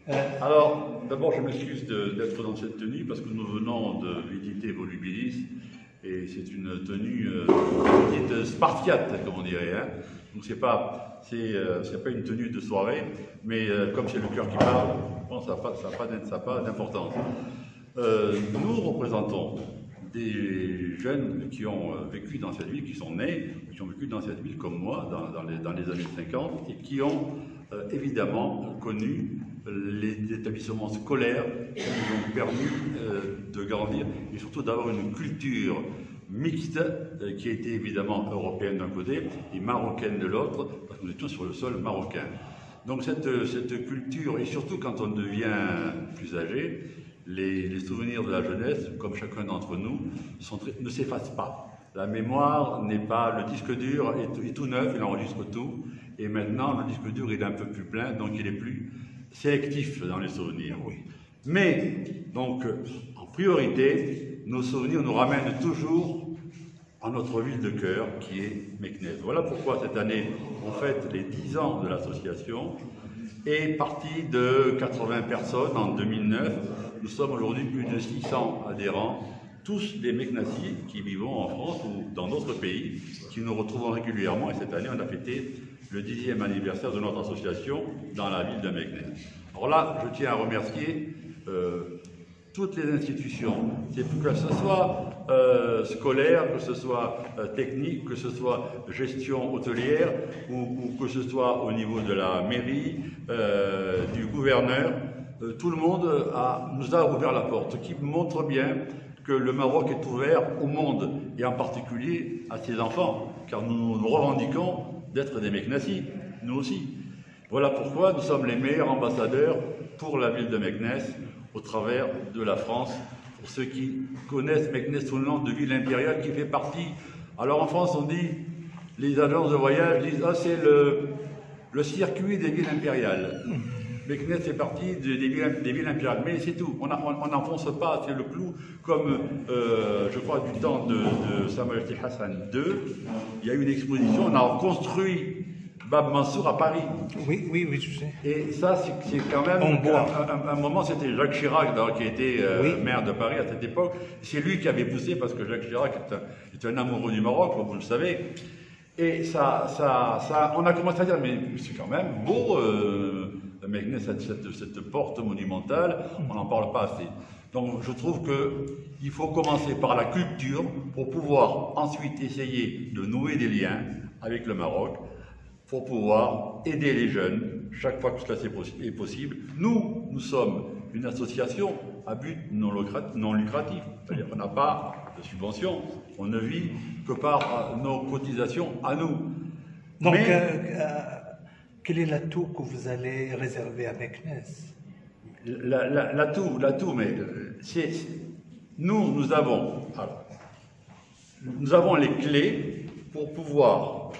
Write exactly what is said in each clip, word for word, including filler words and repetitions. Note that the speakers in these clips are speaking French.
Alors, d'abord, je m'excuse d'être dans cette tenue parce que nous venons de visiter Volubilis et c'est une tenue euh, dite spartiate, comme on dirait. Hein. Donc, c'est pas, c'est, euh, c'est pas une tenue de soirée, mais euh, comme c'est le cœur qui parle, bon, ça n'a pas, ça n'a pas d'importance. Euh, nous représentons des jeunes qui ont vécu dans cette ville, qui sont nés, qui ont vécu dans cette ville comme moi, dans, dans, les, dans les années cinquante, et qui ont euh, évidemment connu les établissements scolaires qui nous ont permis euh, de grandir et surtout d'avoir une culture mixte euh, qui était évidemment européenne d'un côté et marocaine de l'autre, parce que nous étions sur le sol marocain. Donc cette, cette culture, et surtout quand on devient plus âgé, les, les souvenirs de la jeunesse, comme chacun d'entre nous, sont très, ne s'effacent pas. La mémoire n'est pas, le disque dur est, est tout neuf, il enregistre tout, et maintenant le disque dur il est un peu plus plein, donc il est plus sélectif dans les souvenirs. Oui. Mais, donc, en priorité, nos souvenirs nous ramènent toujours à notre ville de cœur, qui est Meknès. Voilà pourquoi cette année, on fête les dix ans de l'association, et parti de quatre-vingts personnes en deux mille neuf, nous sommes aujourd'hui plus de six cents adhérents, tous des Meknassis qui vivent en France ou dans d'autres pays, qui nous retrouvons régulièrement, et cette année, on a fêté le dixième anniversaire de notre association dans la ville de Meknès. Alors là, je tiens à remercier euh, toutes les institutions, que ce soit euh, scolaire, que ce soit euh, technique, que ce soit gestion hôtelière, ou, ou que ce soit au niveau de la mairie, euh, du gouverneur, euh, tout le monde a, nous a ouvert la porte, ce qui montre bien que le Maroc est ouvert au monde, et en particulier à ses enfants, car nous nous revendiquons d'être des Meknassis, nous aussi. Voilà pourquoi nous sommes les meilleurs ambassadeurs pour la ville de Meknès, au travers de la France, pour ceux qui connaissent Meknès sous le nom de ville impériale qui fait partie. Alors en France, on dit, les agences de voyage disent, ah, c'est le, le circuit des villes impériales. Meknès fait partie des, des, villes, des villes impériales, mais c'est tout, on n'enfonce pas, c'est le clou, comme euh, je crois du temps de, de Sa Majesté Hassan deux, il y a eu une exposition, on a reconstruit Bab Mansour à Paris. Oui, oui, oui, je sais. Et ça, c'est quand même, un, un, un moment, c'était Jacques Chirac qui était euh, oui. maire de Paris à cette époque, c'est lui qui avait poussé, parce que Jacques Chirac est un, est un amoureux du Maroc, vous le savez, et ça, ça, ça, on a commencé à dire, mais c'est quand même beau, euh, Meknès, cette, cette, cette porte monumentale, on n'en parle pas assez. Donc je trouve qu'il faut commencer par la culture pour pouvoir ensuite essayer de nouer des liens avec le Maroc, pour pouvoir aider les jeunes chaque fois que cela est possible. Nous, nous sommes une association à but non lucratif, c'est-à-dire qu'on n'a pas de subvention, on ne vit que par nos cotisations à nous. Donc, Mais, euh, euh, quel est l'atout que vous allez réserver à Meknès? L'atout, l'atout, mais c'est, nous, nous avons, alors, nous avons les clés pour pouvoir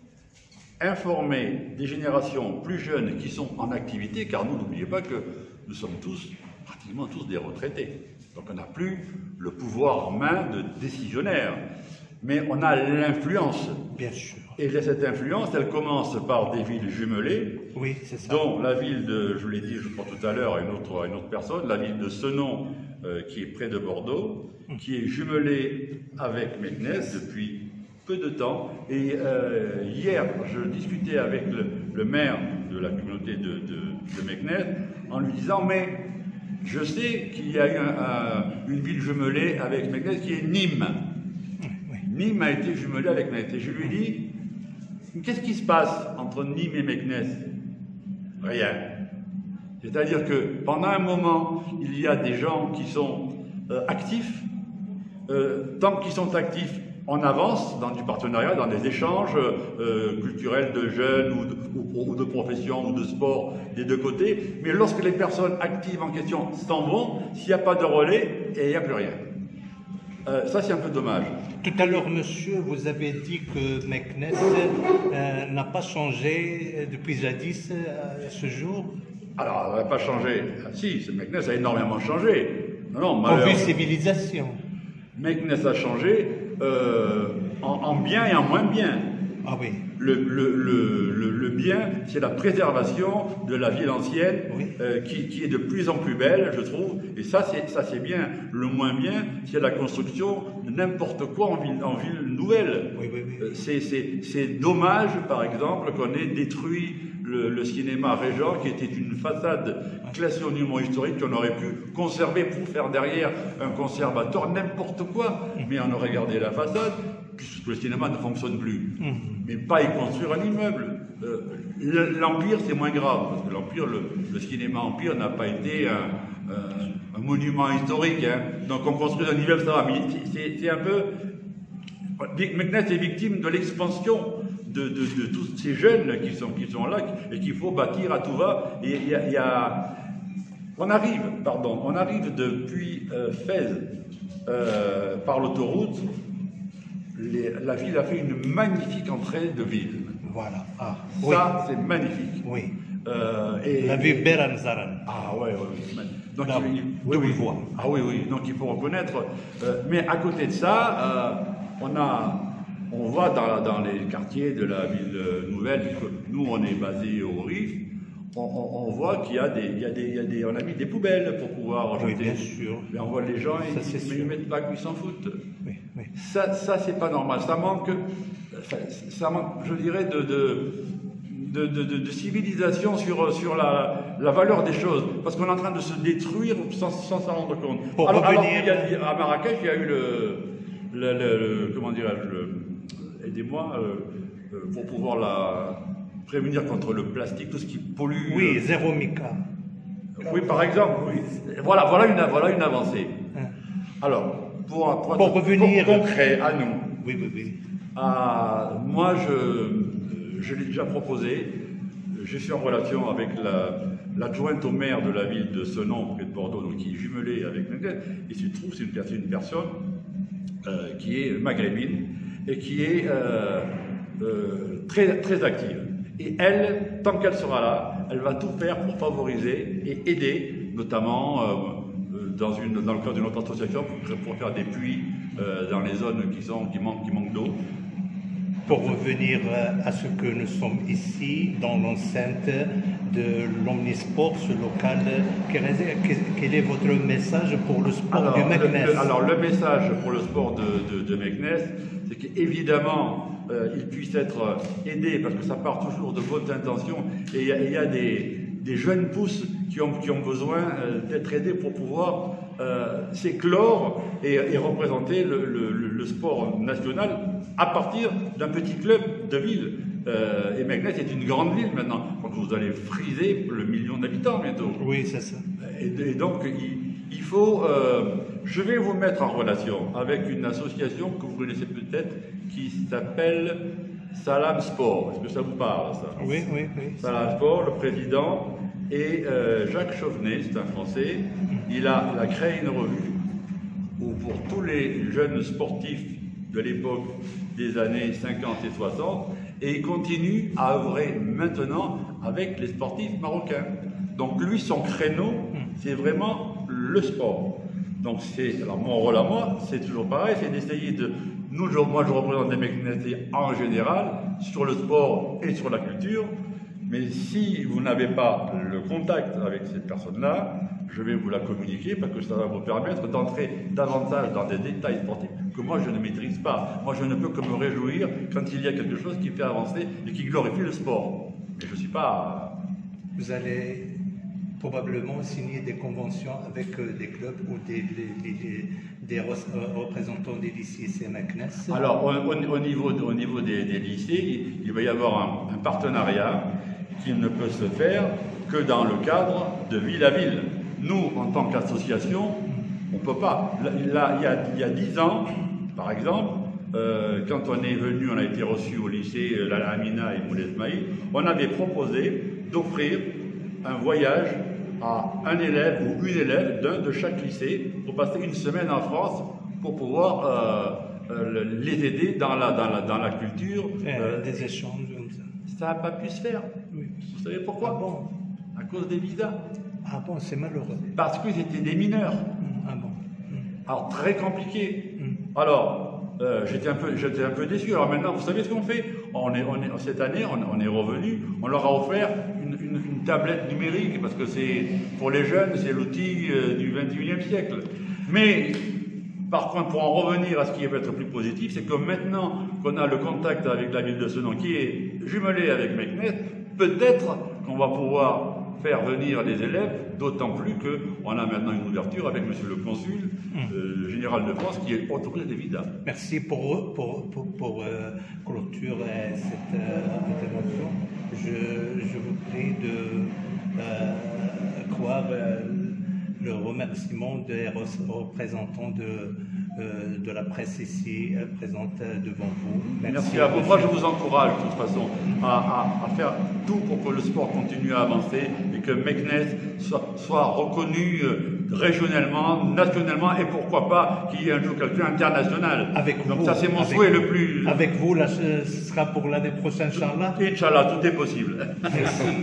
informer des générations plus jeunes qui sont en activité, car nous, n'oubliez pas que nous sommes tous, pratiquement tous des retraités. Donc on n'a plus le pouvoir en main de décisionnaire, mais on a l'influence. Bien sûr. Et cette influence, elle commence par des villes jumelées, oui, c'est ça. Dont la ville de, je vous l'ai dit, je crois tout à l'heure à une autre, à une autre personne, la ville de Senon, euh, qui est près de Bordeaux, mmh. qui est jumelée avec Meknès depuis peu de temps. Et euh, hier, je discutais avec le, le maire de la communauté de, de, de Meknès en lui disant, mais je sais qu'il y a eu un, un, une ville jumelée avec Meknès qui est Nîmes. Oui. Nîmes a été jumelée avec Meknès. Et je lui dis, qu'est-ce qui se passe entre Nîmes et Meknès? Rien. C'est-à-dire que pendant un moment, il y a des gens qui sont euh, actifs. Euh, tant qu'ils sont actifs, on avance dans du partenariat, dans des échanges euh, culturels de jeunes ou de, ou, ou de profession ou de sport des deux côtés. Mais lorsque les personnes actives en question s'en vont, s'il n'y a pas de relais, il n'y a plus rien. Euh, ça, c'est un peu dommage. Tout à l'heure, monsieur, vous avez dit que Meknès euh, n'a pas changé depuis jadis euh, à ce jour. Alors, elle n'a pas changé. Ah, si, Meknès a énormément changé. Non, non, en vue civilisation. Meknès a changé euh, en, en bien et en moins bien. Ah oui. Le, le, le, le, le bien, c'est la préservation de la ville ancienne, Oui. euh, qui, qui est de plus en plus belle, je trouve. Et ça, c'est ça, c'est bien. Le moins bien, c'est la construction de n'importe quoi en ville, en ville nouvelle. Oui, oui, oui. Euh, c'est, c'est, c'est dommage, par exemple, qu'on ait détruit le, le cinéma Régent, qui était une façade classée au monument historique qu'on aurait pu conserver pour faire derrière un conservatoire, n'importe quoi. Mais on aurait gardé la façade, puisque le cinéma ne fonctionne plus. Mhm. Mais pas y construire un immeuble. Euh, L'Empire, c'est moins grave, parce que l'Empire, le, le cinéma Empire n'a pas été un, un, un monument historique. Hein. Donc on construit un immeuble, ça va. Mais c'est un peu... Meknès est victime de l'expansion de, de, de tous ces jeunes qui sont, qui sont là et qu'il faut bâtir à tout va. Et il y a, il y a... On arrive, pardon, on arrive depuis euh, Fès euh, par l'autoroute. Les, la ville a fait une magnifique entrée de ville. Voilà. Ah, ça, oui. C'est magnifique. Oui. Euh, et, la vue Beranzaran. Ah ouais, ouais, ouais. Donc, Là, il, oui, oui, oui. Ah oui, oui. Donc il faut reconnaître. Euh, mais à côté de ça, euh, on a, on voit dans, dans les quartiers de la ville nouvelle, puisque nous on est basé au Rif, on, on, on voit qu'il y a des, il y a des, il y a des, on a mis des poubelles pour pouvoir jeter. Oui, bien sûr. Mais on voit les gens, ça, ils, mais ils mettent pas qu'ils s'en foutent. Oui, oui. Ça, ça c'est pas normal. Ça manque, ça, ça manque, je dirais, de, de, de, de, de, de civilisation sur, sur la, la valeur des choses. Parce qu'on est en train de se détruire sans s'en rendre compte. Pour alors, revenir... alors il y a, à Marrakech, il y a eu le, le, le, le comment dirais-je, aidez-moi, euh, pour pouvoir la prévenir contre le plastique, tout ce qui pollue. Oui, euh, zéro mica. Oui, par exemple. Oui. Voilà, voilà une, voilà une avancée. Hein. Alors, pour, pour, pour revenir pour concret à nous. Oui, oui, oui. À, moi, je, je l'ai déjà proposé. Je suis en relation avec l'adjointe la, au maire de la ville de Senon, près de Bordeaux, donc qui est jumelée avec Meknès. Il se trouve c'est une, une personne euh, qui est maghrébine et qui est euh, euh, très, très active. Et elle, tant qu'elle sera là, elle va tout faire pour favoriser et aider, notamment euh, dans, une, dans le cadre d'une autre association, pour, pour faire des puits euh, dans les zones qui, sont, qui manquent, qui manquent d'eau. Pour revenir à ce que nous sommes ici, dans l'enceinte de l'Omnisport, ce local, quel est votre message pour le sport alors, du Meknès? le, le, Alors, le message pour le sport de, de, de Meknès, c'est qu'évidemment, euh, il puisse être aidé, parce que ça part toujours de bonnes intentions, et il y, y a des, des jeunes pousses qui ont, qui ont besoin euh, d'être aidés pour pouvoir euh, s'éclore et, et représenter le, le, le sport national à partir d'un petit club de ville. Euh, et Meknès est une grande ville maintenant, donc vous allez friser le million d'habitants bientôt. Oui, c'est ça. Et, et donc, il, il faut... Euh, je vais vous mettre en relation avec une association que vous connaissez peut-être, qui s'appelle Salam Sport. Est-ce que ça vous parle, ça? Oui, oui, oui. Salam Sport, le président, et euh, Jacques Chauvenet, c'est un Français, il a, il a créé une revue où pour tous les jeunes sportifs de l'époque des années cinquante et soixante, et il continue à œuvrer maintenant avec les sportifs marocains. Donc lui, son créneau, c'est vraiment le sport. Donc c'est, alors mon rôle à moi, c'est toujours pareil, c'est d'essayer de, nous, je, moi je représente des Meknessiens en général, sur le sport et sur la culture, mais si vous n'avez pas le contact avec cette personne-là, je vais vous la communiquer parce que ça va vous permettre d'entrer davantage dans des détails sportifs que moi je ne maîtrise pas. Moi je ne peux que me réjouir quand il y a quelque chose qui fait avancer et qui glorifie le sport. Mais je ne suis pas... Vous allez probablement signer des conventions avec des clubs ou des, des, des, des représentants des lycées C M Meknès. Alors au, au, niveau, au niveau des, des lycées, il, il va y avoir un, un partenariat qui ne peut se faire que dans le cadre de ville à ville. Nous, en tant qu'association, on ne peut pas. Là, il y a, il y a dix ans, par exemple, euh, quand on est venu, on a été reçu au lycée Lala Amina et Moulay Ismaïl, on avait proposé d'offrir un voyage à un élève ou une élève d'un de chaque lycée pour passer une semaine en France pour pouvoir euh, euh, les aider dans la, dans la, dans la culture. Euh, des échanges comme ça. Ça n'a pas pu se faire. Oui. Vous savez pourquoi? Ah bon? À cause des visas. Ah bon, c'est malheureux. Parce qu'ils étaient des mineurs. Ah bon. Alors, très compliqué. Mm. Alors, euh, j'étais un peu, j'étais un peu déçu. Alors maintenant, vous savez ce qu'on fait? on est, on est, cette année, on, on est revenu, on leur a offert une, une, une tablette numérique, parce que c'est, pour les jeunes, c'est l'outil euh, du vingt et unième siècle. Mais, par contre, pour en revenir à ce qui est peut-être plus positif, c'est que maintenant qu'on a le contact avec la ville de Sedan, qui est jumelée avec Meknès, peut-être qu'on va pouvoir faire venir les élèves, d'autant plus qu'on a maintenant une ouverture avec Monsieur le Consul euh, général de France, qui est autorisé d'évident. Merci pour, pour, pour, pour euh, clôturer cette euh, intervention. Je, je vous prie de euh, croire euh, le remerciement des représentants de, euh, de la presse ici euh, présente devant vous. Merci, Merci à vous. Moi, je vous encourage de toute façon à, à, à faire tout pour que le sport continue à avancer et que Meknès soit, soit reconnu euh, régionalement, nationalement et pourquoi pas qu'il y ait un jour quelqu'un international. Avec Donc vous, ça, c'est mon avec, souhait le plus... Avec vous, là, ce sera pour l'année prochaine, Inch'Allah. Inch'Allah, tout est possible. Merci.